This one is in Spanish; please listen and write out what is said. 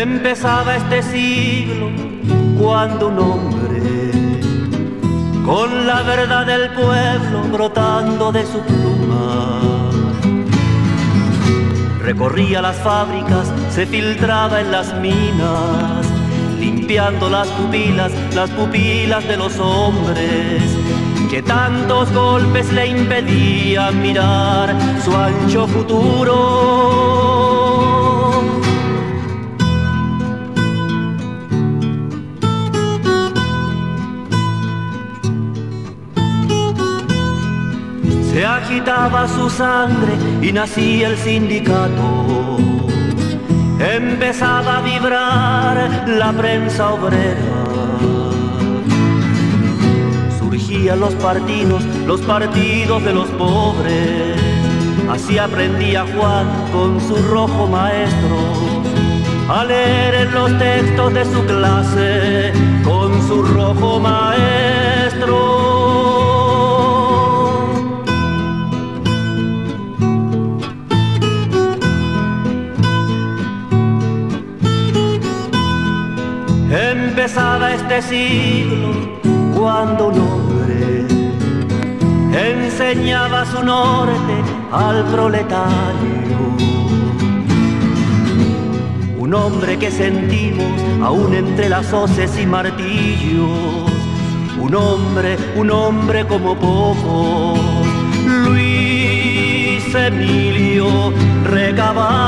Empezaba este siglo cuando un hombre, con la verdad del pueblo brotando de su pluma, recorría las fábricas, se filtraba en las minas, limpiando las pupilas de los hombres, que tantos golpes le impedían mirar su ancho futuro. Se agitaba su sangre y nacía el sindicato. Empezaba a vibrar la prensa obrera. Surgían los partidos de los pobres. Así aprendía Juan con su rojo maestro a leer en los textos de su clase con su rojo maestro. Empezaba este siglo cuando un hombre enseñaba su norte al proletario. Un hombre que sentimos aún entre las hoces y martillos. Un hombre como pocos. Luis Emilio Recabarren.